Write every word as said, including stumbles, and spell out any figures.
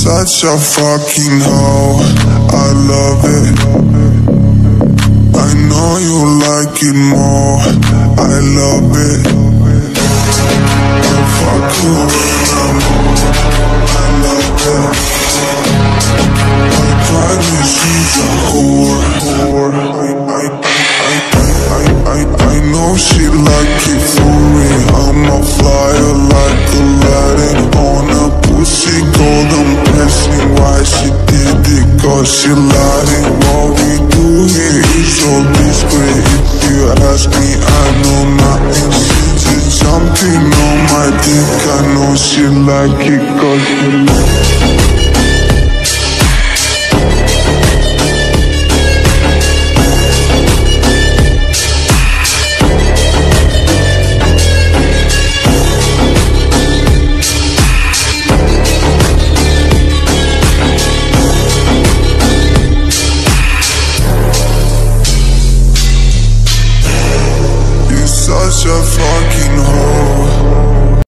Such a fucking hoe, I love it. I know you like it more, I love it. I fuck you when I love it. I promise she's a whore, whore. I, I, I, I, I, I know she like it for me. I'm a flyer like Aladdin on a pussy golden blessing. Why she did it? Cause she lied. What we do here is so discreet. If you ask me, I know nothing. She just jumping on my dick. I know she like it cause she like it. Such a fucking hoe.